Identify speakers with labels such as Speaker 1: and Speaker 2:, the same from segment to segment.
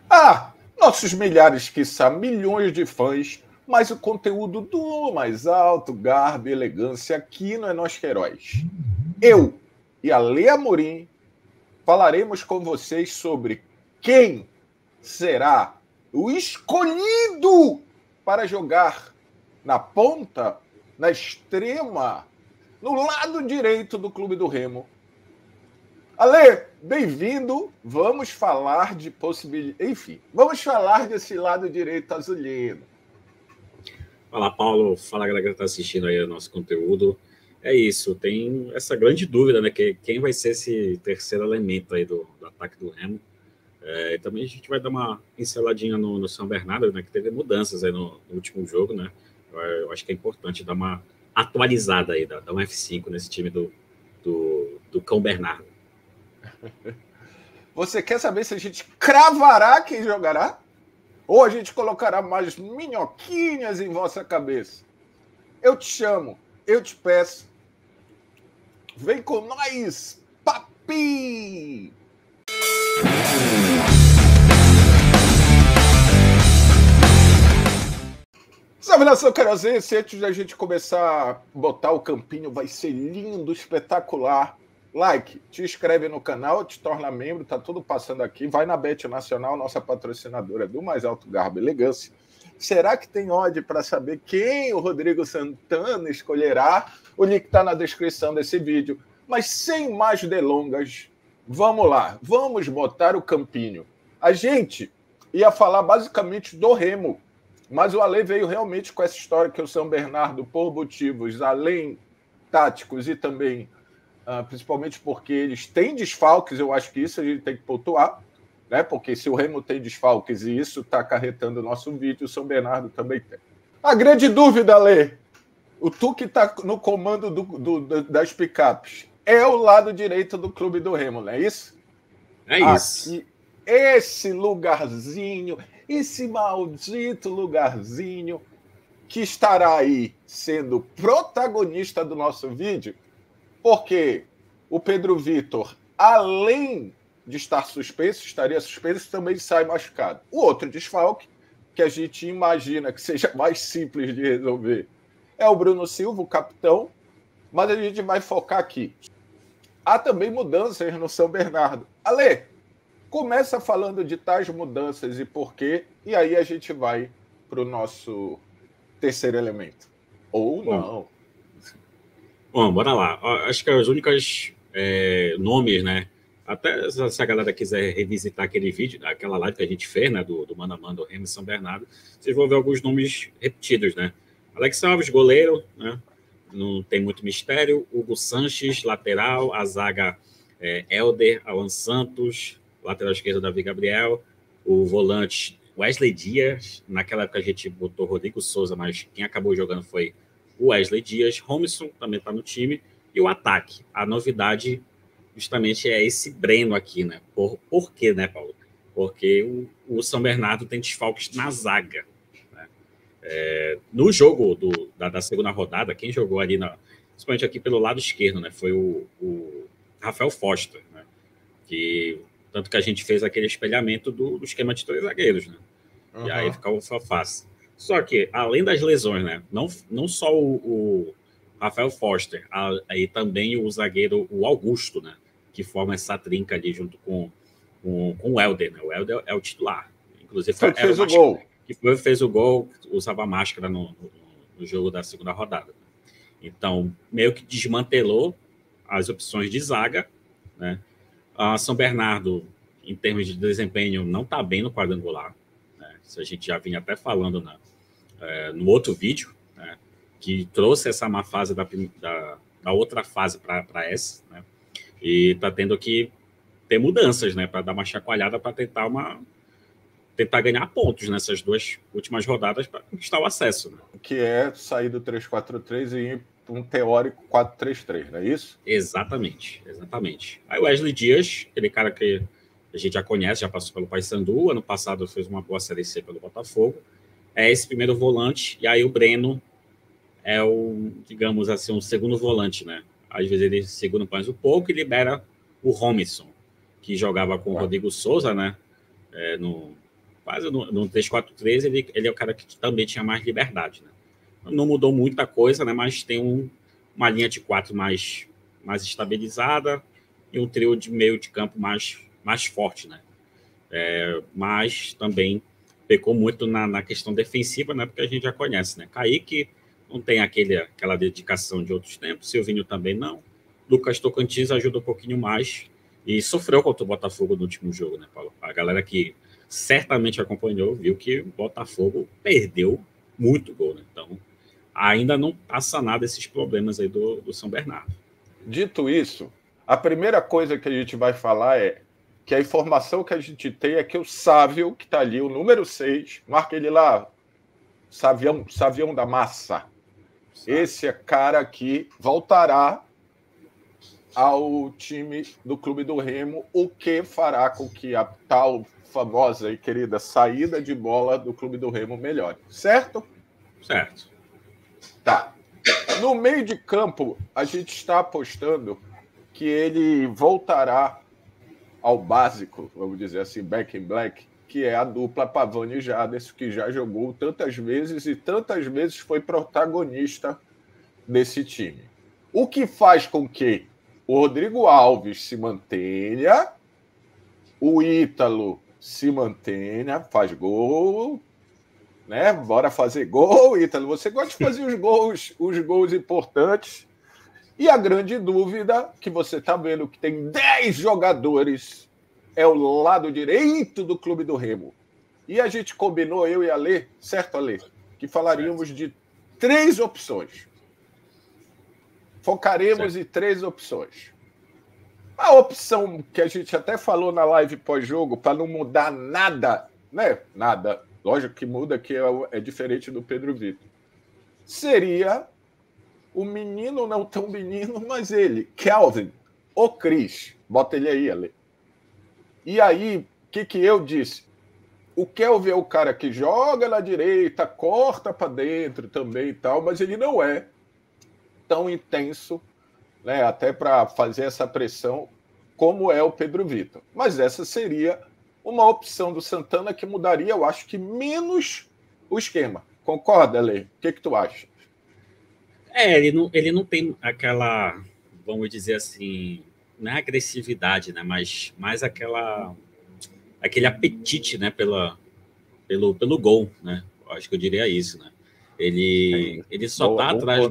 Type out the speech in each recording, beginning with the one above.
Speaker 1: Nossos milhares, quiçá milhões de fãs, mas o conteúdo do mais alto garbo e elegância aqui no É Nós Que Heróis. Eu e a Lê Amorim falaremos com vocês sobre quem será o escolhido para jogar na ponta, na extrema, no lado direito do Clube do Remo. Ale, bem-vindo. Vamos falar de possibilidade. Enfim, vamos falar desse lado direito azulino.
Speaker 2: Fala, Paulo. Fala, galera que está assistindo aí o nosso conteúdo. É isso, tem essa grande dúvida, né? Que quem vai ser esse terceiro elemento aí do ataque do Remo. Também a gente vai dar uma pinceladinha no São Bernardo, né? Que teve mudanças aí no último jogo, né? Eu acho que é importante dar uma atualizada aí, dar um F5 nesse time do Cão Bernardo.
Speaker 1: Você quer saber se a gente cravará quem jogará? Ou a gente colocará mais minhoquinhas em vossa cabeça? Eu te chamo, eu te peço. Vem com nós, papi! Salve, nação querosense! Antes da gente começar a botar o campinho, vai ser lindo, espetacular. Like, te inscreve no canal, te torna membro, tá tudo passando aqui. Vai na Bet Nacional, nossa patrocinadora do mais alto garbo e elegância. Será que tem odd para saber quem o Rodrigo Santana escolherá? O link está na descrição desse vídeo. Mas sem mais delongas, vamos lá. Vamos botar o campinho. A gente ia falar basicamente do Remo, mas o Ale veio realmente com essa história que o São Bernardo, por motivos além táticos e também principalmente porque eles têm desfalques, eu acho que isso a gente tem que pontuar, né? Porque se o Remo tem desfalques e isso está acarretando o nosso vídeo, o São Bernardo também tem. A grande dúvida, Lê, tu que está no comando das picapes, é o lado direito do Clube do Remo, não é isso?
Speaker 2: É isso.
Speaker 1: Aqui, esse lugarzinho, esse maldito lugarzinho que estará aí sendo protagonista do nosso vídeo, porque o Pedro Vitor, além de estar suspenso, estaria suspenso, também sai machucado. O outro desfalque, que a gente imagina que seja mais simples de resolver, é o Bruno Silva, o capitão, mas a gente vai focar aqui. Há também mudanças no São Bernardo. Ale, começa falando de tais mudanças e por quê, e aí a gente vai para o nosso terceiro elemento. Ou não.
Speaker 2: Bom, bora lá. Acho que as únicas nomes, né? Até se a galera quiser revisitar aquele vídeo, aquela live que a gente fez, né? Do Mano a Mano, do Remo e São Bernardo, vocês vão ver alguns nomes repetidos, né? Alex Alves, goleiro, né? Não tem muito mistério. Hugo Sanches, lateral. A zaga Helder, Alan Santos. Lateral esquerdo, Davi Gabriel. O volante, Wesley Dias. Naquela época a gente botou Rodrigo Souza, mas quem acabou jogando foi o Wesley Dias. Romisson também está no time. E o ataque. A novidade justamente é esse Breno aqui, né? Por quê, né, Paulo? Porque o São Bernardo tem desfalques na zaga. Né? No jogo da segunda rodada, quem jogou ali, principalmente aqui pelo lado esquerdo, né? Foi o Rafael Foster, né? Tanto que a gente fez aquele espelhamento do esquema de 3 zagueiros, né? Uhum. E aí ficava fácil. Só que, além das lesões, né? Não só o Rafael Foster, aí também o zagueiro, o Augusto, né? Que forma essa trinca ali junto com o Helder, né? O Helder é o titular. Inclusive,
Speaker 1: fez o gol.
Speaker 2: Fez o gol, usava máscara no jogo da segunda rodada. Então, meio que desmantelou as opções de zaga, né? A São Bernardo, em termos de desempenho, não está bem no quadrangular. Né? Isso a gente já vinha até falando no outro vídeo, né? Que trouxe essa má fase da outra fase para essa, né? E está tendo que ter mudanças, né? Para dar uma chacoalhada para tentar ganhar pontos nessas 2 últimas rodadas para conquistar o acesso. Né?
Speaker 1: Que é sair do 3-4-3 e ir para um teórico 4-3-3, não é isso?
Speaker 2: Exatamente. Aí o Wesley Dias, aquele cara que a gente já conhece, já passou pelo Paysandu, ano passado fez uma boa Série C pelo Botafogo, é esse primeiro volante, e aí o Breno é digamos assim, um segundo volante, né? Às vezes ele segura mais um pouco e libera o Romisson, que jogava com o Rodrigo Souza, né? quase no 3-4-3, ele é o cara que também tinha mais liberdade, né? Não mudou muita coisa, né? Mas tem uma linha de 4 mais estabilizada e um trio de meio de campo mais forte, né? Mas também pecou muito na questão defensiva, né? Porque a gente já conhece, né? Kaique não tem aquela dedicação de outros tempos, Silvinho também não. Lucas Tocantins ajuda um pouquinho mais e sofreu contra o Botafogo no último jogo, né, Paulo? A galera que certamente acompanhou viu que o Botafogo perdeu muito gol, né? Então, ainda não está sanado esses problemas aí do São Bernardo.
Speaker 1: Dito isso, a primeira coisa que a gente vai falar é que a informação que a gente tem é que o Sávio, que está ali, o número 6, marca ele lá, Savião da Massa. Esse é cara que voltará ao time do Clube do Remo, o que fará com que a tal famosa e querida saída de bola do Clube do Remo melhore. Certo?
Speaker 2: Certo.
Speaker 1: Tá. No meio de campo, a gente está apostando que ele voltará ao básico, vamos dizer assim, back in black, que é a dupla Pavone e Jaderson, que já jogou tantas vezes e tantas vezes foi protagonista desse time. O que faz com que o Rodrigo Alves se mantenha, o Ítalo se mantenha, faz gol, né? Bora fazer gol, Ítalo. Você gosta de fazer os gols importantes. E a grande dúvida que você está vendo que tem 10 jogadores é o lado direito do Clube do Remo. E a gente combinou, eu e a Lê, certo, Alê? Que falaríamos de 3 opções. Focaremos em 3 opções. A opção que a gente até falou na live pós-jogo, para não mudar nada, né? Nada. Lógico que muda, que é diferente do Pedro Vitor. Seria o menino, não tão menino, mas ele, Kelvin, o Cris. Bota ele aí, Ale. E aí, o que eu disse? O Kelvin é o cara que joga na direita, corta para dentro também e tal, mas ele não é tão intenso, né, até para fazer essa pressão como é o Pedro Vitor. Mas essa seria uma opção do Santana que mudaria, eu acho que menos o esquema. Concorda, Ale? O que tu acha?
Speaker 2: Ele não tem aquela, vamos dizer assim, não é agressividade, né? Mas mais aquele apetite, né? Pelo gol, né? Eu acho que eu diria isso, né? Ele só está atrás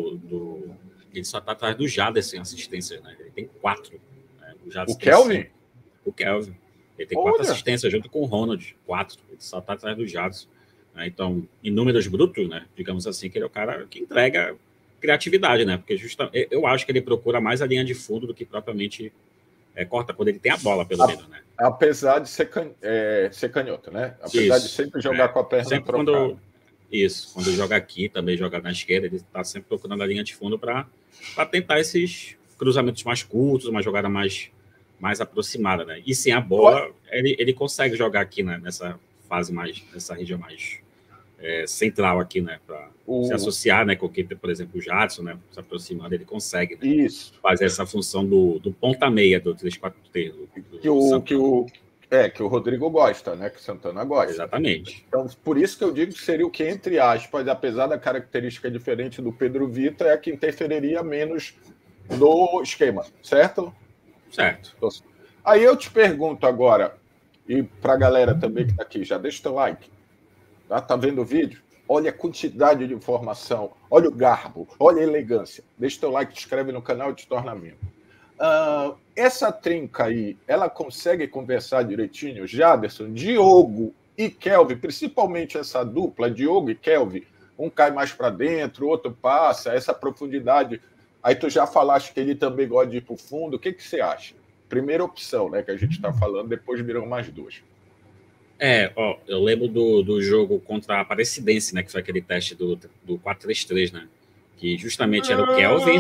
Speaker 2: ele só está atrás do Jaderson em assistência, né? Ele tem 4. Né?
Speaker 1: O Kelvin?
Speaker 2: 5. O Kelvin. Ele tem 4 assistências junto com o Ronald. 4. Ele só está atrás do Jaderson. Né? Então, em números brutos, né? Digamos assim, que ele é o cara que entrega criatividade, né? Porque justamente eu acho que ele procura mais a linha de fundo do que propriamente corta quando ele tem a bola, pelo menos, né?
Speaker 1: Apesar de ser canhoto, né? Apesar de sempre jogar com a perna
Speaker 2: sempre trocada. Quando joga aqui, também joga na esquerda, ele está sempre procurando a linha de fundo para tentar esses cruzamentos mais curtos, uma jogada mais aproximada, né? E sem a bola, ele consegue jogar aqui, né? Nessa fase nessa região mais central aqui, né? Para se associar, né? Com quem, por exemplo, o Jadson, né? Se aproximando, ele consegue, né? Fazer essa função do ponta-meia do 3-4-3.
Speaker 1: Que o Rodrigo gosta, né? Que o Santana gosta.
Speaker 2: Exatamente.
Speaker 1: Então, por isso que eu digo que seria o que, entre aspas, apesar da característica diferente do Pedro Vitor, é a que interferiria menos no esquema, certo?
Speaker 2: Certo.
Speaker 1: Aí eu te pergunto agora, e para a galera também que está aqui, já deixa o teu like. Tá vendo o vídeo? Olha a quantidade de informação, olha o garbo, olha a elegância. Deixa o teu like, te inscreve no canal e te torna membro. Essa trinca aí, ela consegue conversar direitinho? Jaderson, Diogo e Kelvin, principalmente essa dupla, Diogo e Kelvin, um cai mais para dentro, o outro passa, essa profundidade. Aí tu já falaste que ele também gosta de ir para o fundo. O que você acha? Primeira opção, né, que a gente está falando, depois viram mais 2.
Speaker 2: Eu lembro do jogo contra a Aparecidense, né, que foi aquele teste do 4-3-3, né, que justamente era o Kelvin...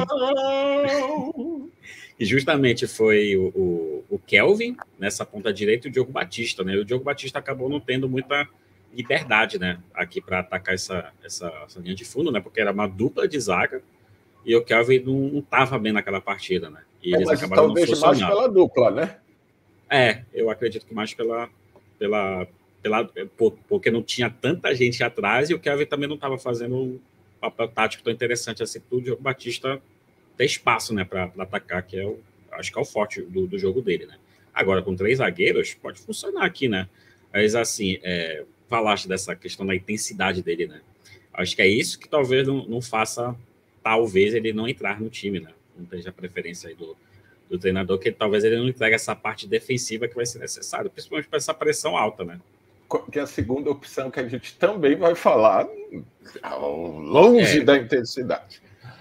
Speaker 2: E justamente foi o Kelvin nessa ponta direita e o Diogo Batista, né? E o Diogo Batista acabou não tendo muita liberdade, né? Aqui para atacar essa linha de fundo, né? Porque era uma dupla de zaga e o Kelvin não estava bem naquela partida, né? E eles acabaram não funcionando.
Speaker 1: Mais pela dupla, né?
Speaker 2: Eu acredito que mais porque não tinha tanta gente atrás e o Kelvin também não estava fazendo um papel tático tão interessante assim para o Diogo Batista ter espaço, né, para atacar, que acho que é o forte do jogo dele, né? Agora, com 3 zagueiros, pode funcionar aqui, né? Mas, assim, falaste dessa questão da intensidade dele, né? Acho que é isso que talvez não faça, talvez, ele não entrar no time, né? Não esteja a preferência aí do treinador, que talvez ele não entregue essa parte defensiva que vai ser necessária, principalmente para essa pressão alta, né?
Speaker 1: Que é a segunda opção que a gente também vai falar, longe da intensidade.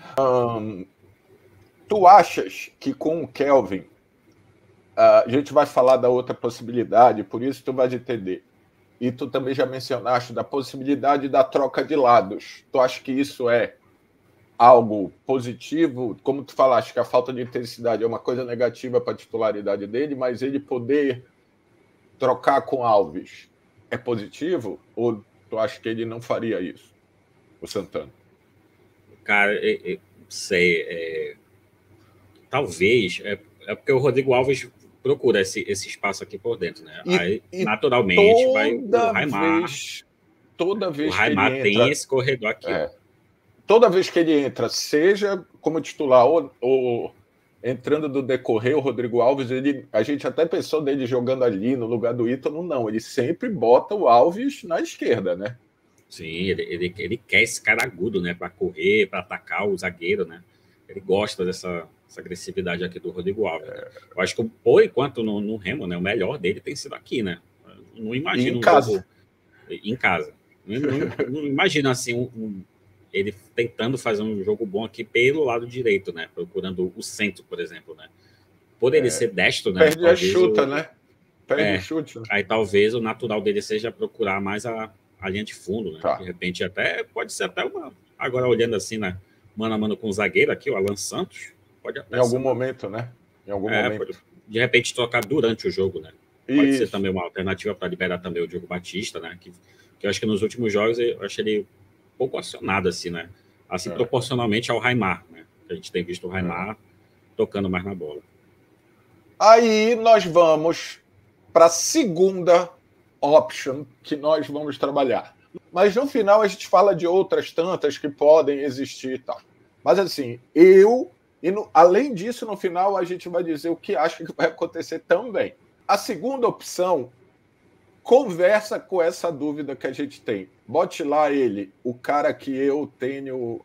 Speaker 1: Tu achas que com o Kelvin, a gente vai falar da outra possibilidade, por isso tu vai entender, e tu também já mencionaste da possibilidade da troca de lados. Tu acha que isso é algo positivo? Como tu falaste que a falta de intensidade é uma coisa negativa para a titularidade dele, mas ele poder trocar com Alves é positivo? Ou tu acha que ele não faria isso, o Santana?
Speaker 2: Cara, sei. Talvez, porque o Rodrigo Alves procura esse espaço aqui por dentro, né? Aí, naturalmente, vai o Raimar.
Speaker 1: Toda vez
Speaker 2: o Raimar
Speaker 1: que ele
Speaker 2: tem esse corredor aqui.
Speaker 1: Toda vez que ele entra, seja como titular ou entrando do decorrer, o Rodrigo Alves, a gente até pensou dele jogando ali no lugar do Ítalo, não. Ele sempre bota o Alves na esquerda, né?
Speaker 2: Sim, ele quer esse cara agudo, né? Para correr, para atacar o zagueiro, né? Ele gosta dessa agressividade aqui do Rodrigo Alves. Né? Eu acho que, por enquanto, no Remo, né? O melhor dele tem sido aqui, né? Não imagino
Speaker 1: jogo
Speaker 2: em casa. Não imagino assim ele tentando fazer um jogo bom aqui pelo lado direito, né? Procurando o centro, por exemplo, né? Por ele ser destro, né?
Speaker 1: Perde a chuta, né? Perde o chute. Né?
Speaker 2: Aí talvez o natural dele seja procurar mais a linha de fundo, né?
Speaker 1: Tá.
Speaker 2: De repente pode ser até uma... Agora olhando assim, né? Mano a mano com o zagueiro aqui, o Alan Santos, pode até
Speaker 1: em algum momento, né? Em algum momento.
Speaker 2: De repente trocar durante o jogo, né? Pode ser também uma alternativa para liberar também o Diogo Batista, né? Que eu acho que nos últimos jogos eu achei ele pouco acionado, assim, né? Assim, proporcionalmente ao Raimar, né? A gente tem visto o Raimar tocando mais na bola.
Speaker 1: Aí nós vamos para a segunda option que nós vamos trabalhar. Mas no final a gente fala de outras tantas que podem existir e tal. Mas assim, além disso, no final a gente vai dizer o que acha que vai acontecer também. A segunda opção conversa com essa dúvida que a gente tem. Bote lá ele, o cara que eu tenho...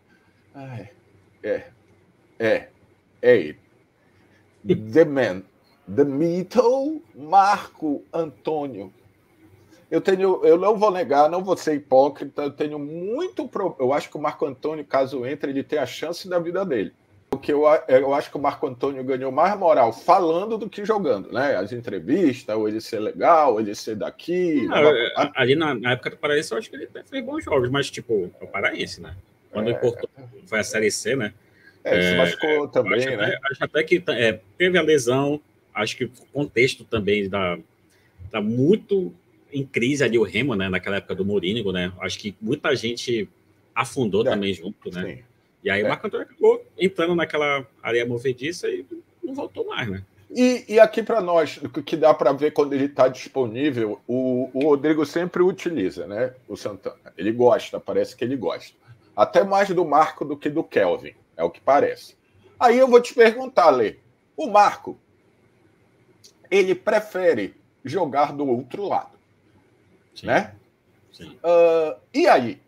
Speaker 1: ele. The Man. The Mito Marco Antônio. Eu não vou negar, não vou ser hipócrita, eu tenho muito... Eu acho que o Marco Antônio, caso entre, ele tem a chance da vida dele. Porque eu acho que o Marco Antônio ganhou mais moral falando do que jogando, né? As entrevistas, ou ele ser legal, ou ele ser daqui.
Speaker 2: Ali na época do Paraense, eu acho que ele fez bons jogos, mas, tipo, é o Paraense, né? Quando importou, foi a Série C, né?
Speaker 1: Se machucou também, né?
Speaker 2: Acho até que teve a lesão, acho que o contexto também tá muito em crise ali o Remo, né? Naquela época do Mourinho, né? Acho que muita gente afundou também junto, né? Sim. E aí o Marco Antônio acabou entrando naquela areia movediça e não voltou mais, né?
Speaker 1: E aqui para nós, o que dá para ver quando ele está disponível, o Rodrigo sempre utiliza, né? O Santana. Ele gosta, parece que ele gosta. Até mais do Marco do que do Kelvin, é o que parece. Aí eu vou te perguntar, Lê. O Marco, ele prefere jogar do outro lado, sim, né?
Speaker 2: Sim.
Speaker 1: E aí?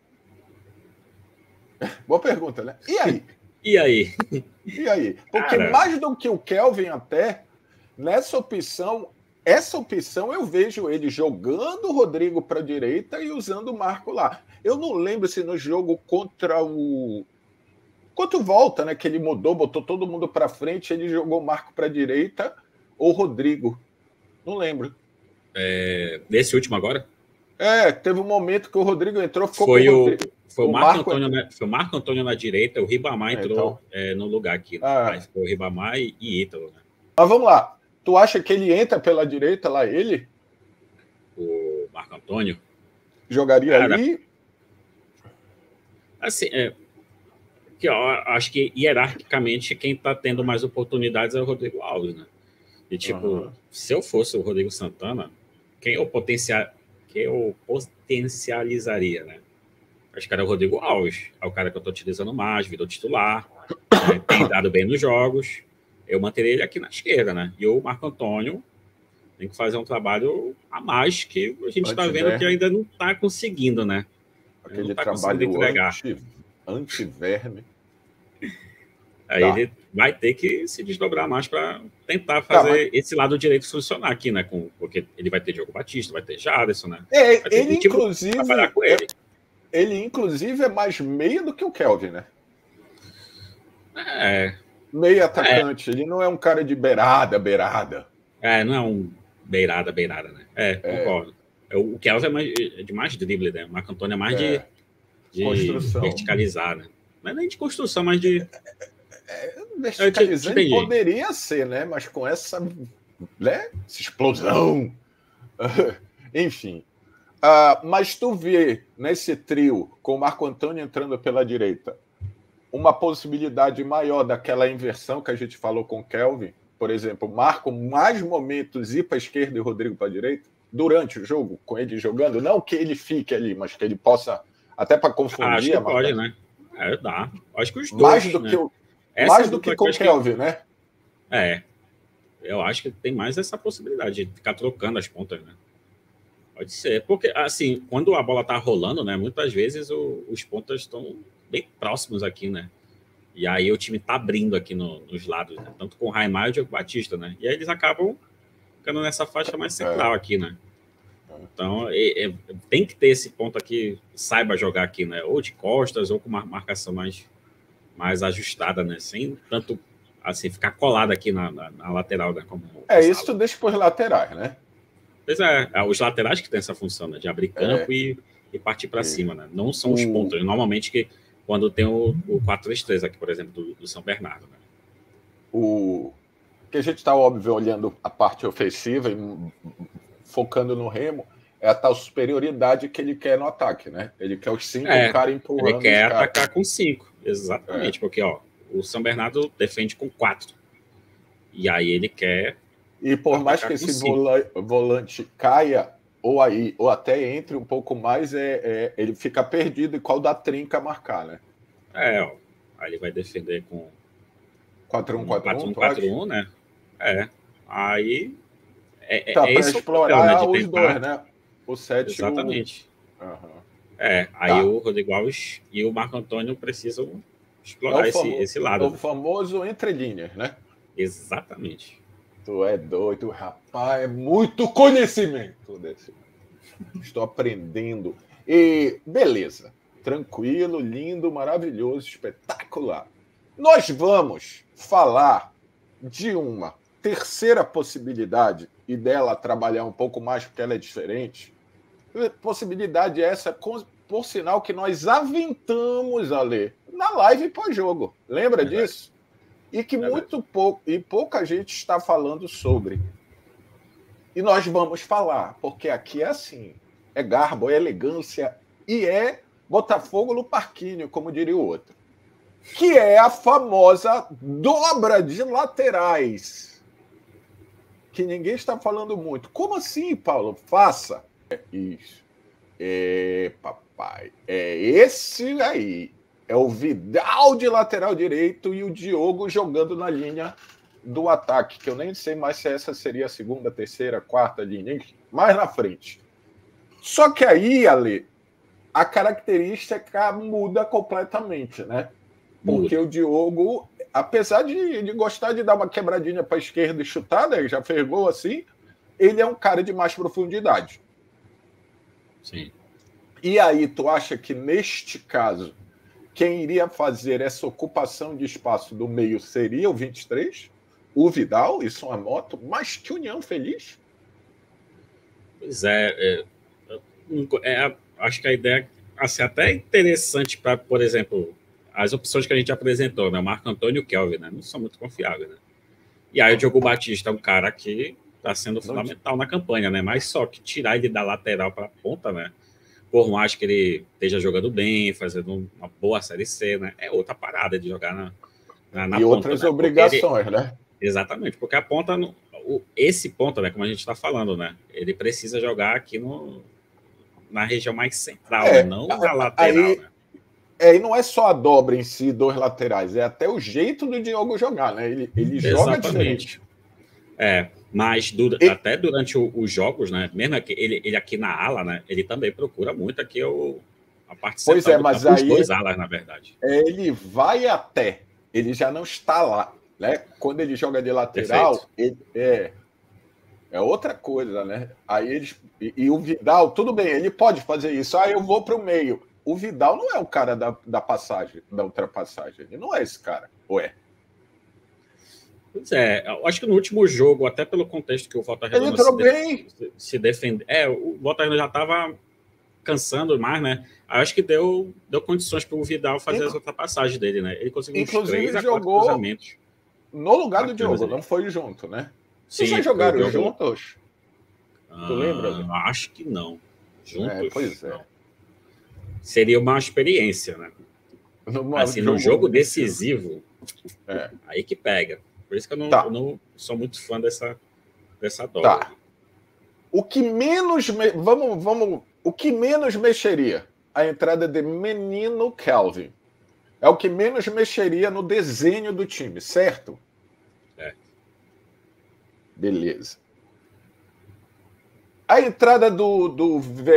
Speaker 1: Boa pergunta, né? E aí?
Speaker 2: E aí?
Speaker 1: E aí? Porque mais do que o Kelvin até, essa opção eu vejo ele jogando o Rodrigo para a direita e usando o Marco lá. Eu não lembro se no jogo contra o Volta, né, que ele mudou, botou todo mundo para frente, ele jogou o Marco para a direita ou o Rodrigo. Não lembro.
Speaker 2: Nesse último agora?
Speaker 1: Teve um momento que o Rodrigo entrou, ficou
Speaker 2: com o
Speaker 1: Rodrigo.
Speaker 2: Foi o Marco Antônio na direita, o Ribamar entrou no lugar aqui. Né? Ficou o Ribamar e Ítalo. Né?
Speaker 1: Mas vamos lá. Tu acha que ele entra pela direita lá, ele?
Speaker 2: O Marco Antônio?
Speaker 1: Jogaria ali?
Speaker 2: Assim, que, acho que hierarquicamente quem está tendo mais oportunidades é o Rodrigo Alves, né? E tipo, se eu fosse o Rodrigo Santana, quem que eu potencializaria, né? Acho que era o Rodrigo Alves, é o cara que eu estou utilizando mais, virou titular, né? Tem dado bem nos jogos. Eu manteria ele aqui na esquerda, né? E o Marco Antônio tem que fazer um trabalho a mais que a gente está vendo que ainda não está conseguindo, né?
Speaker 1: Aquele trabalho anti-verme.
Speaker 2: Aí ele vai ter que se desdobrar mais para tentar fazer esse lado direito funcionar aqui, né? Porque ele vai ter Diogo Batista, vai ter Jaderson, né?
Speaker 1: Ele, inclusive, trabalhar com ele. Ele, inclusive, é mais meia do que o Kelvin, né? Meia atacante. Ele não é um cara de beirada.
Speaker 2: Não é um beirada, né? Concordo. O Kelvin é de mais drible, né? O Marco Antônio é mais de verticalizar, né? Não é nem de construção, mas de...
Speaker 1: verticalizando poderia ser, né? Mas com essa explosão. Enfim. Mas tu vê nesse trio, com o Marco Antônio entrando pela direita, uma possibilidade maior daquela inversão que a gente falou com o Kelvin? Por exemplo, Marco mais momentos ir para a esquerda e Rodrigo para a direita? Durante o jogo, com ele jogando? Não que ele fique ali, mas que ele possa, até para confundir.
Speaker 2: Acho que pode, né? Dá. Acho que os dois,
Speaker 1: mais do que com o Kelvin, né?
Speaker 2: Eu acho que tem mais essa possibilidade de ficar trocando as pontas, né? Pode ser, porque assim, quando a bola tá rolando, né, muitas vezes os pontas estão bem próximos aqui, né? E aí o time tá abrindo aqui nos lados, né? Tanto com o Raimar e o Diogo Batista, né? E aí eles acabam ficando nessa faixa mais central aqui, né? Então, tem que ter esse ponto aqui, saiba jogar aqui, né? Ou de costas, ou com uma marcação mais ajustada, né? Sem tanto, assim, ficar colado aqui na lateral, né? Como
Speaker 1: isso tu deixa por laterais, né?
Speaker 2: Pois os laterais que têm essa função, né? De abrir campo e partir para cima, né? Não são os pontos. Normalmente, quando tem o 4-3-3 aqui, por exemplo, do São Bernardo, né?
Speaker 1: Que a gente está, óbvio, olhando a parte ofensiva e focando no Remo, é a tal superioridade que ele quer no ataque, né? Ele quer os 5 caras empurrando.
Speaker 2: Ele quer atacar com 5, exatamente, porque o São Bernardo defende com 4. E aí ele quer...
Speaker 1: E por mais que esse volante caia, ou até entre um pouco mais, ele fica perdido em qual da trinca marcar, né?
Speaker 2: Aí ele vai defender com
Speaker 1: 4-1-4-1,
Speaker 2: né? Aí
Speaker 1: para explorar papel, né, os dois, né? O 7
Speaker 2: exatamente. Aí o Rodrigo Alves e o Marco Antônio precisam explorar esse lado.
Speaker 1: O famoso entre linhas, né?
Speaker 2: Exatamente.
Speaker 1: Tu é doido, rapaz, é muito conhecimento desse. Estou aprendendo. E beleza, tranquilo, lindo, maravilhoso, espetacular. Nós vamos falar de uma terceira possibilidade, e dela trabalhar um pouco mais porque ela é diferente. Possibilidade essa, por sinal, que nós aventamos a ler na live pós-jogo. Lembra disso? E que pouca gente está falando sobre. E nós vamos falar, porque aqui é assim, é garbo, é elegância e é Botafogo no parquinho, como diria o outro. Que é a famosa dobra de laterais. Que ninguém está falando muito. Como assim, Paulo? Faça. Isso. Papai. É esse aí. É o Vidal de lateral direito e o Diogo jogando na linha do ataque, que eu nem sei mais se essa seria a segunda, terceira, quarta linha, mais na frente. Só que aí, Ale, a característica muda completamente, né? Porque o Diogo, apesar de gostar de dar uma quebradinha para a esquerda e chutar, né, já fez gol assim, ele é um cara de mais profundidade.
Speaker 2: Sim.
Speaker 1: E aí, tu acha que neste caso, quem iria fazer essa ocupação de espaço do meio seria o 23? O Vidal, isso é uma moto, mas que união feliz?
Speaker 2: Pois acho que a ideia assim, até é interessante para, por exemplo, as opções que a gente apresentou, né? O Marco Antônio e o Kelvin, né? Não são muito confiáveis, né? E aí o Diogo Batista é um cara que está sendo fundamental na campanha, né? Mas só que tirar ele da lateral para a ponta, né? Por mais que ele esteja jogando bem, fazendo uma boa Série C, né? É outra parada de jogar na ponta. E
Speaker 1: outras obrigações, né?
Speaker 2: Exatamente, porque a ponta, esse ponta, né? Como a gente está falando, né? Ele precisa jogar aqui na região mais central, né? Não na lateral.
Speaker 1: Aí,
Speaker 2: né?
Speaker 1: E não é só a dobra em si, dois laterais, é até o jeito do Diogo jogar, né? Ele joga diferente.
Speaker 2: Mas até durante os jogos, né? Mesmo ele aqui na ala, né? Ele também procura muito aqui a parte central.
Speaker 1: Pois é, mas
Speaker 2: campo,
Speaker 1: aí...
Speaker 2: Os dois alas, na verdade.
Speaker 1: Ele vai até, ele já não está lá, né? Quando ele joga de lateral, é outra coisa, né? Aí eles... E o Vidal, tudo bem, ele pode fazer isso. Eu vou para o meio. O Vidal não é o cara da passagem, da ultrapassagem. Ele não é esse cara. Ou é?
Speaker 2: Pois é, eu acho que no último jogo, até pelo contexto que o Volta Redonda se defende. O Volta Redonda já estava cansando mais, né? Acho que deu condições para o Vidal fazer as ultrapassagens dele, né? Ele conseguiu
Speaker 1: inclusive,
Speaker 2: uns 3 a 4 cruzamentos.
Speaker 1: No lugar do Diogo, não foi junto, né?
Speaker 2: Sim,
Speaker 1: vocês jogaram juntos? Tu lembra?
Speaker 2: Acho que não. Juntos?
Speaker 1: Pois é.
Speaker 2: Não. Seria uma experiência, né? Num jogo decisivo, aí que pega. Por isso que eu não sou muito fã dessa dobra.
Speaker 1: Tá. O que menos... O que menos mexeria? A entrada de menino Kelvin. É o que menos mexeria no desenho do time, certo? Beleza. A entrada do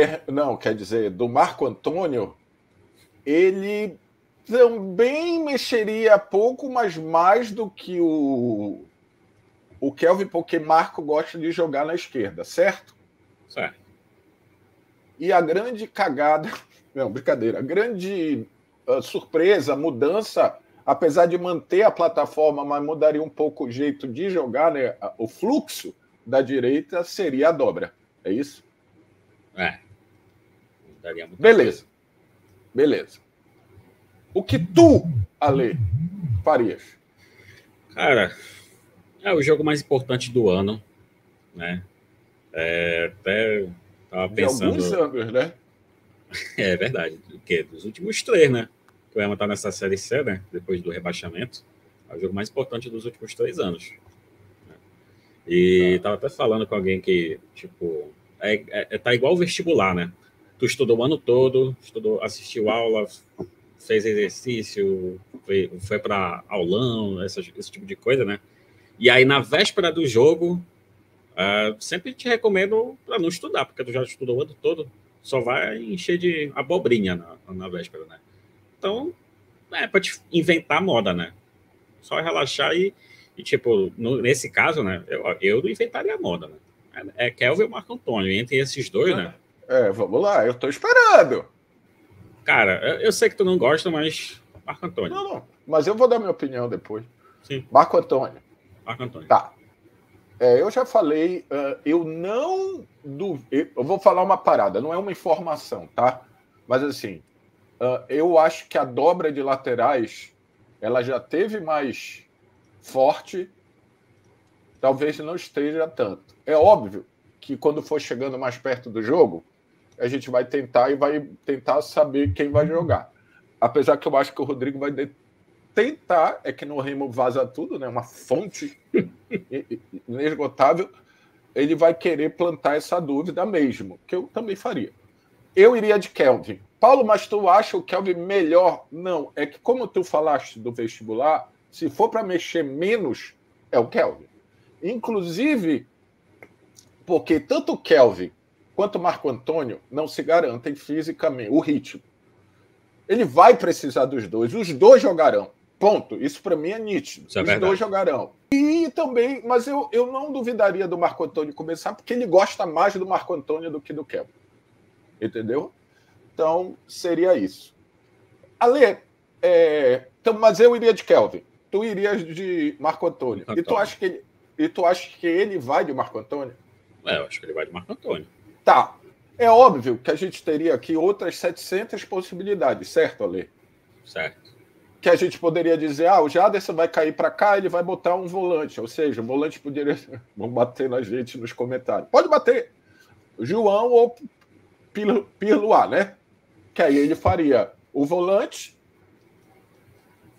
Speaker 1: Marco Antônio, ele também mexeria pouco, mas mais do que o Kelvin, porque Marco gosta de jogar na esquerda, certo?
Speaker 2: Certo.
Speaker 1: E a grande cagada... Não, brincadeira. A grande surpresa, mudança, apesar de manter a plataforma, mas mudaria um pouco o jeito de jogar, né? O fluxo da direita seria a dobra. É isso?
Speaker 2: Daria muita
Speaker 1: Beleza. Beleza. O que tu, Ale, farias?
Speaker 2: Cara, é o jogo mais importante do ano, né? Até tava pensando...
Speaker 1: De alguns anos, né?
Speaker 2: É verdade. Dos últimos 3, né? Que o Ema tá nessa Série C, né? Depois do rebaixamento. É o jogo mais importante dos últimos 3 anos. E tava até falando com alguém que, tipo... tá igual o vestibular, né? Tu estudou o ano todo, assistiu aula, fez exercício, foi para aulão, esse tipo de coisa, né? E aí, na véspera do jogo, sempre te recomendo para não estudar, porque tu já estudou o ano todo, só vai encher de abobrinha na véspera, né? Então, para te inventar moda, né? Só relaxar e tipo, nesse caso, né? Eu não inventaria moda, né? É Kelvin e Marco Antônio. Entre esses dois, né?
Speaker 1: Vamos lá, eu tô esperando.
Speaker 2: Cara, eu sei que tu não gosta, mas Marco Antônio.
Speaker 1: Não. Mas eu vou dar minha opinião depois.
Speaker 2: Sim.
Speaker 1: Marco Antônio. Tá. Eu já falei, eu não duvido. Eu vou falar uma parada, não é uma informação, tá? Mas assim, eu acho que a dobra de laterais ela já teve mais forte, talvez não esteja tanto. É óbvio que quando for chegando mais perto do jogo, a gente vai tentar saber quem vai jogar. Apesar que eu acho que o Rodrigo vai tentar, é que no Remo vaza tudo, né? Uma fonte inesgotável. Ele vai querer plantar essa dúvida mesmo, que eu também faria. Eu iria de Kelvin. Paulo, mas tu acha o Kelvin melhor? Não, é que como tu falaste do vestibular, se for para mexer menos, é o Kelvin. Inclusive, porque tanto o Kelvin quanto o Marco Antônio não se garantem fisicamente o ritmo. Ele vai precisar dos dois. Os dois jogarão. Ponto. Isso para mim é nítido. Os dois jogarão. E também, mas eu não duvidaria do Marco Antônio começar, porque ele gosta mais do Marco Antônio do que do Kelvin. Entendeu? Então, seria isso. Ale, então, mas eu iria de Kelvin. Tu irias de Marco Antônio. E tu acha que ele vai de Marco Antônio?
Speaker 2: Eu acho que ele vai de Marco Antônio.
Speaker 1: Tá. É óbvio que a gente teria aqui outras 700 possibilidades, certo, Ale?
Speaker 2: Certo.
Speaker 1: Que a gente poderia dizer, o Jaderson vai cair para cá, ele vai botar um volante. Ou seja, o volante poderia... Vão bater na gente nos comentários. Pode bater. João ou Pirluá, né? Que aí ele faria o volante...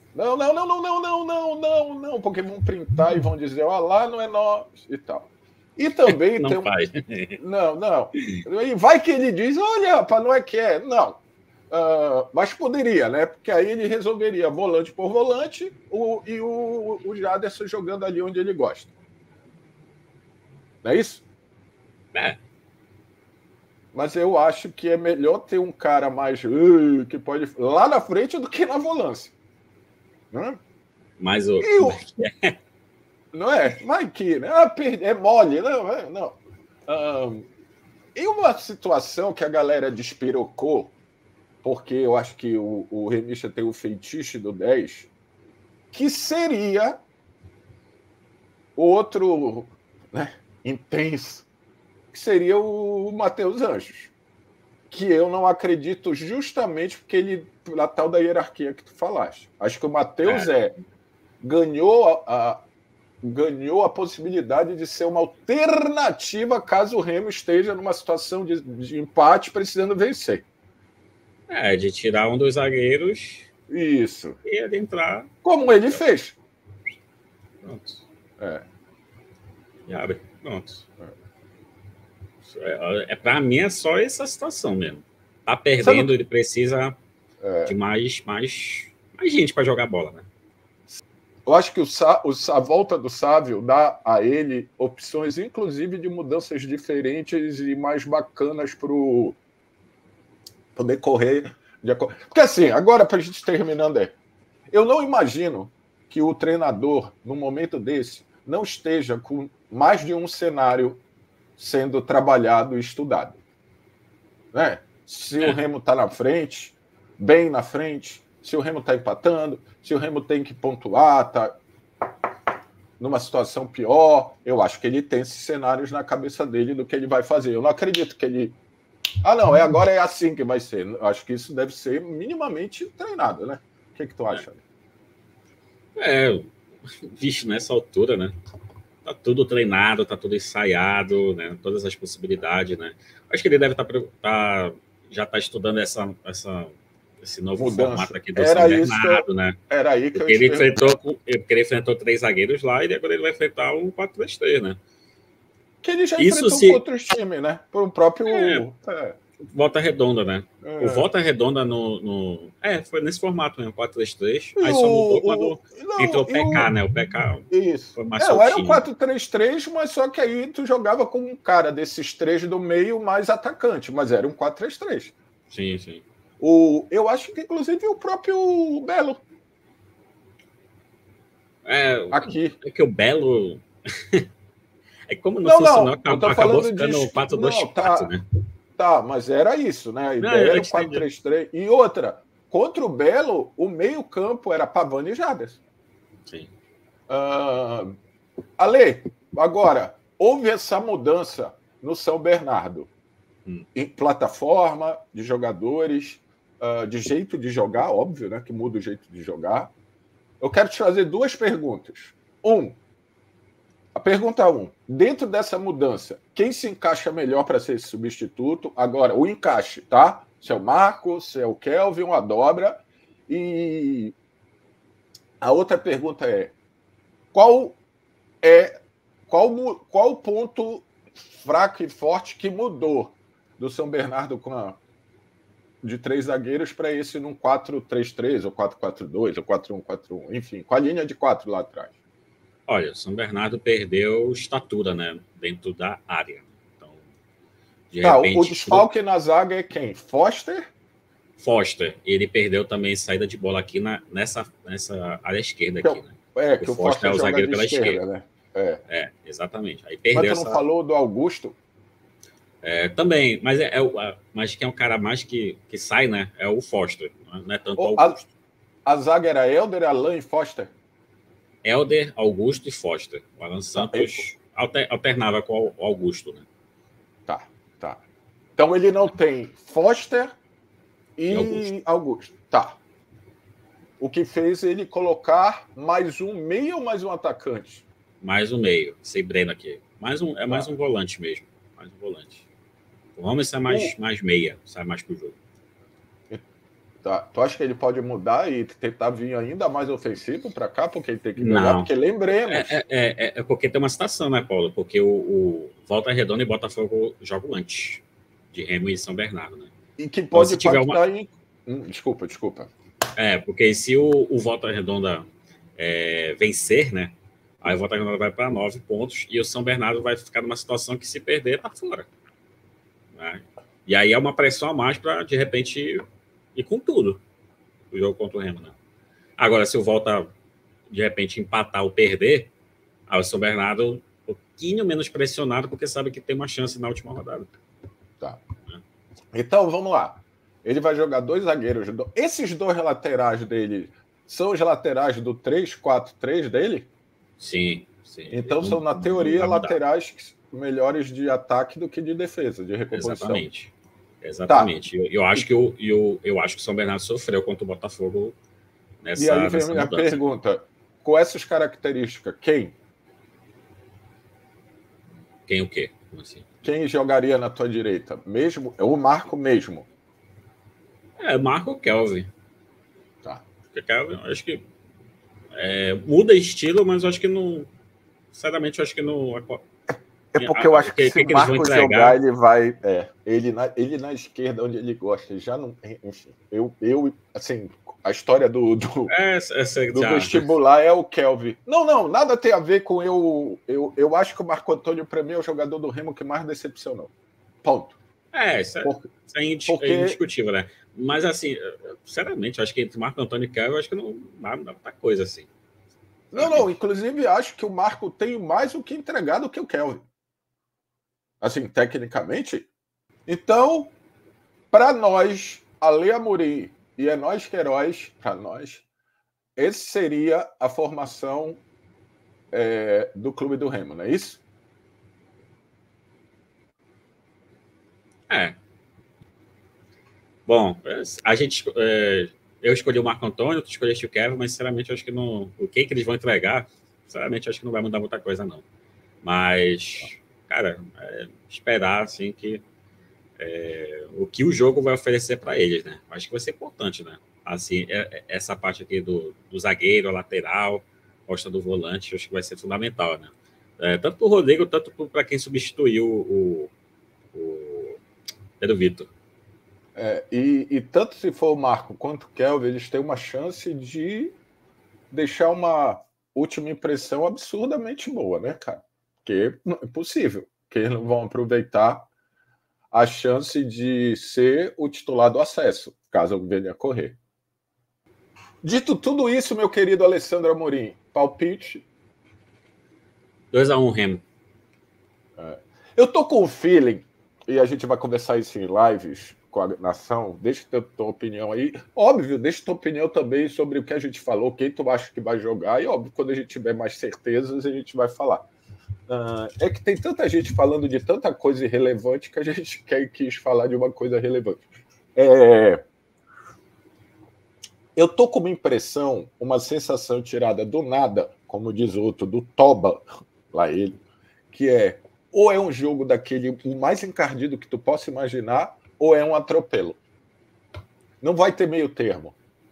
Speaker 1: Não, porque vão printar e vão dizer, lá não é nós e tal. E também
Speaker 2: Não
Speaker 1: tem
Speaker 2: faz.
Speaker 1: Não. E vai que ele diz, olha, rapaz, não é que é. Não. Mas poderia, né? Porque aí ele resolveria volante por volante e o Jaderson jogando ali onde ele gosta. Não é isso?
Speaker 2: É.
Speaker 1: Mas eu acho que é melhor ter um cara mais que pode lá na frente do que na volância. Né?
Speaker 2: Mas
Speaker 1: não é? Vai que, né? É mole, não. Em uma situação que a galera despirocou, porque eu acho que o Remista tem o feitiço do 10, que seria outro, né, intenso, que seria o Matheus Anjos, que eu não acredito justamente porque ele, pela tal da hierarquia que tu falaste. Acho que o Matheus ganhou a possibilidade de ser uma alternativa caso o Remo esteja numa situação de empate precisando vencer.
Speaker 2: De tirar um dos zagueiros
Speaker 1: Isso.
Speaker 2: e adentrar.
Speaker 1: Como ele fez.
Speaker 2: Pronto.
Speaker 1: E
Speaker 2: abre. Pronto. Para mim é só essa situação mesmo. Tá perdendo, ele precisa de mais gente para jogar bola, né?
Speaker 1: Eu acho que a volta do Sávio dá a ele opções, inclusive, de mudanças diferentes e mais bacanas para o decorrer. Porque assim, agora para a gente terminando, eu não imagino que o treinador, no momento desse, não esteja com mais de um cenário sendo trabalhado e estudado. Né? Se o Remo está na frente, bem na frente, se o Remo está empatando, se o Remo tem que pontuar, está numa situação pior, eu acho que ele tem esses cenários na cabeça dele do que ele vai fazer. Eu não acredito que ele... não, agora é assim que vai ser. Eu acho que isso deve ser minimamente treinado, né? O que tu acha?
Speaker 2: Vixe, nessa altura, né? Tá tudo treinado, tá tudo ensaiado, né? Todas as possibilidades, né? Acho que ele deve já tá estudando esse novo formato aqui do São Bernardo, né?
Speaker 1: Era aí que
Speaker 2: porque ele enfrentou 3 zagueiros lá e agora ele vai enfrentar um 4-3-3, né?
Speaker 1: Que ele já enfrentou com outros times, né? Por o próprio...
Speaker 2: Volta Redonda, né? O Volta Redonda foi nesse formato mesmo, 4-3-3. Aí só mudou quando entrou o PK, né? O PK
Speaker 1: isso.
Speaker 2: Foi mais
Speaker 1: era um 4-3-3, mas só que aí tu jogava com um cara desses 3 do meio mais atacante, mas era um 4-3-3.
Speaker 2: Sim.
Speaker 1: Eu acho que, inclusive, o próprio Belo. Aqui.
Speaker 2: É que o Belo... como não funcionou, acabou ficando 4-2-4, né?
Speaker 1: Tá, mas era isso, né? A ideia era o 4-3-3. E outra, contra o Belo, o meio-campo era Pavani e Jaders.
Speaker 2: Sim.
Speaker 1: Ale, agora, houve essa mudança no São Bernardo. Em plataforma, de jogadores, de jeito de jogar, óbvio, né? Que muda o jeito de jogar. Eu quero te fazer 2 perguntas. A pergunta 1. Dentro dessa mudança, quem se encaixa melhor para ser esse substituto? Agora, o encaixe, tá? Se é o Marco, se é o Kelvin, uma dobra. E a outra pergunta é: qual o ponto fraco e forte que mudou do São Bernardo de 3 zagueiros para esse num 4-3-3, ou 4-4-2, ou 4-1-4-1? Enfim, com a linha de 4 lá atrás.
Speaker 2: Olha, o São Bernardo perdeu estatura, né? Dentro da área. Então, de repente,
Speaker 1: o desfalque na zaga é quem? Foster?
Speaker 2: Ele perdeu também saída de bola aqui nessa área esquerda aqui, né?
Speaker 1: Que o Foster é o zagueiro pela esquerda,
Speaker 2: né? Exatamente. Aí perdeu.
Speaker 1: Mas tu não falou do Augusto?
Speaker 2: Também, mas quem é um cara mais que sai, né? É o Foster, não é tanto o Augusto.
Speaker 1: A zaga era Helder, Alain e Foster?
Speaker 2: Helder, Augusto e Foster. O Alan Santos alternava com o Augusto, né?
Speaker 1: Tá. Então ele não tem Foster e Augusto. Tá. O que fez ele colocar mais um meio ou mais um atacante?
Speaker 2: Mais um meio. Sei Breno aqui. Mais um volante mesmo. Mais um volante. O Ramos é mais meia. Sai mais pro jogo.
Speaker 1: Tá. Tu acha que ele pode mudar e tentar vir ainda mais ofensivo para cá, porque ele tem que ganhar?
Speaker 2: Não.
Speaker 1: Porque lembremos.
Speaker 2: É porque tem uma situação, né, Paulo? Porque o Volta Redonda e Botafogo jogam antes de Remo e São Bernardo, né?
Speaker 1: E que pode
Speaker 2: então,
Speaker 1: impactar em. Desculpa.
Speaker 2: Porque se o Volta Redonda vencer, né? Aí o Volta Redonda vai para 9 pontos e o São Bernardo vai ficar numa situação que, se perder, tá fora. Né? E aí é uma pressão a mais para, de repente, ir com tudo o jogo contra o Remo, né? Agora, se o Volta, de repente, empatar ou perder, aí o São Bernardo um pouquinho menos pressionado, porque sabe que tem uma chance na última rodada.
Speaker 1: Tá. Então, vamos lá. Ele vai jogar 2 zagueiros. Esses 2 laterais dele são os laterais do 3-4-3 dele?
Speaker 2: Sim.
Speaker 1: Então, são, na teoria, laterais melhores de ataque do que de defesa, de recomposição.
Speaker 2: Exatamente. Tá. Eu acho que o São Bernardo sofreu contra o Botafogo nessa.
Speaker 1: E aí vem a minha pergunta: com essas características, quem?
Speaker 2: Quem o quê? Como assim?
Speaker 1: Quem jogaria na tua direita? Mesmo? É o Marco mesmo?
Speaker 2: Marco ou Kelvin.
Speaker 1: Tá.
Speaker 2: Porque Kelvin, acho que muda estilo, mas eu acho que não. Sinceramente, eu acho que não.
Speaker 1: Porque eu acho que se o Marco jogar, ele vai. Ele na esquerda, onde ele gosta, já não. Enfim, eu assim, a história do vestibular é o Kelvin. Não, nada tem a ver com eu acho que o Marco Antônio, para mim, é o jogador do Remo que mais decepcionou. Ponto.
Speaker 2: Isso é indiscutível, né? Mas, assim, sinceramente, eu acho que entre Marco Antônio e Kelvin, eu acho que não dá muita coisa assim.
Speaker 1: Não, inclusive acho que o Marco tem mais o que entregar do que o Kelvin. Assim, tecnicamente. Então, para nós, Ale Amorim e é nós Queiroz, para nós, esse seria a formação do Clube do Remo, não é isso?
Speaker 2: Bom, a gente... eu escolhi o Marco Antônio, tu escolheste o Kevin, mas, sinceramente, eu acho que não... O que eles vão entregar, sinceramente, eu acho que não vai mudar muita coisa, não. Mas, cara, esperar, assim, que o que o jogo vai oferecer para eles, né? Acho que vai ser importante, né? Assim, essa parte aqui do zagueiro, lateral, posta do volante, acho que vai ser fundamental, né? Tanto para o Rodrigo, tanto para quem substituiu o Pedro Vitor.
Speaker 1: E tanto se for o Marco quanto o Kelvin, eles têm uma chance de deixar uma última impressão absurdamente boa, né, cara? Porque não é possível que eles não vão aproveitar a chance de ser o titular do acesso, caso venha a correr. Dito tudo isso, meu querido Alessandro Amorim, palpite?
Speaker 2: 2-1 Remo.
Speaker 1: Eu tô com um feeling, e a gente vai conversar isso em lives com a nação, deixa tua opinião aí. Óbvio, deixa tua opinião também sobre o que a gente falou, quem tu acha que vai jogar, e óbvio, quando a gente tiver mais certezas, a gente vai falar. É que tem tanta gente falando de tanta coisa irrelevante que a gente quis falar de uma coisa relevante. Eu tô com uma impressão, uma sensação tirada do nada, como diz o outro, do Toba, lá ele, que ou é um jogo daquele, o mais encardido que tu possa imaginar, ou é um atropelo. Não vai ter meio termo.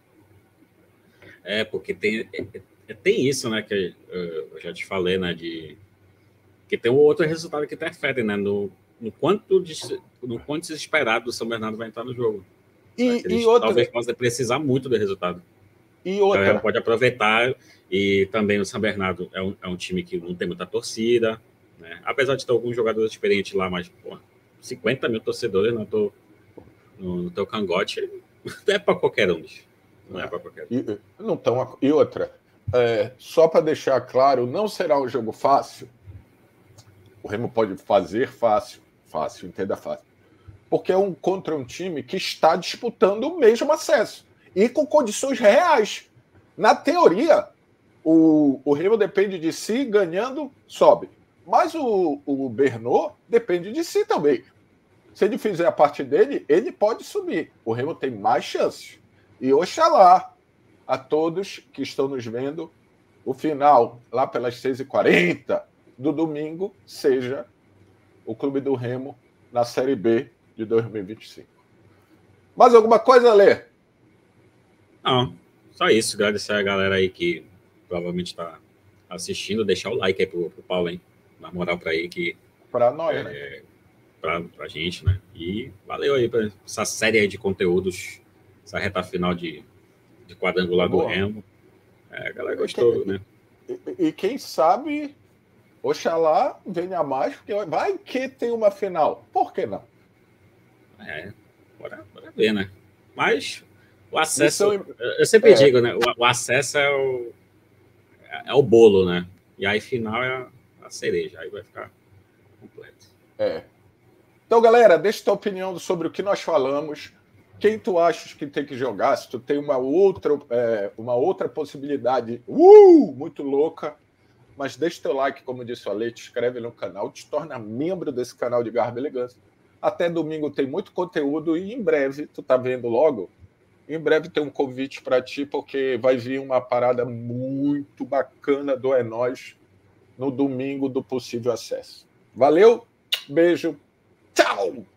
Speaker 2: Porque tem isso, né, que eu já te falei, né, que tem um outro resultado que interfere, né, no quanto desesperado o São Bernardo vai entrar no jogo. E outra, talvez possa precisar muito do resultado.
Speaker 1: E outra.
Speaker 2: Então, pode aproveitar, e também o São Bernardo é um time que não tem muita torcida, né? Apesar de ter alguns jogadores experientes lá, mas 50 mil torcedores no teu cangote não é para qualquer um. Não é para qualquer um.
Speaker 1: E outra, só para deixar claro, não será um jogo fácil. O Remo pode fazer fácil, entenda fácil. Porque é contra um time que está disputando o mesmo acesso e com condições reais. Na teoria, o Remo depende de si, ganhando, sobe. Mas o Bernô depende de si também. Se ele fizer a parte dele, ele pode subir. O Remo tem mais chances. E oxalá a todos que estão nos vendo, o final, lá pelas 6h40 do domingo, seja o Clube do Remo na Série B de 2025. Mais alguma coisa, Lê?
Speaker 2: Não, só isso. Agradecer a galera aí que provavelmente está assistindo. Deixar o like aí pro Paulo, hein? Na moral para aí que
Speaker 1: Para nós, né?
Speaker 2: pra gente, né? E valeu aí para essa série aí de conteúdos, essa reta final de quadrangular do Remo. A galera gostou, né?
Speaker 1: E quem sabe, oxalá venha mais, porque vai que tem uma final. Por que não?
Speaker 2: Bora ver, né? Mas o acesso, eu sempre digo, né? O acesso é o bolo, né? E aí final é a cereja, aí vai ficar completo.
Speaker 1: Então, galera, deixa tua opinião sobre o que nós falamos. Quem tu achas que tem que jogar? Se tu tem uma outra possibilidade muito louca, mas deixa teu like, como disse o Ale, te inscreve no canal, te torna membro desse canal de Garbo e Elegância. Até domingo tem muito conteúdo e em breve, tu tá vendo logo, em breve tem um convite para ti, porque vai vir uma parada muito bacana do É Nóis no domingo do Possível Acesso. Valeu, beijo, tchau!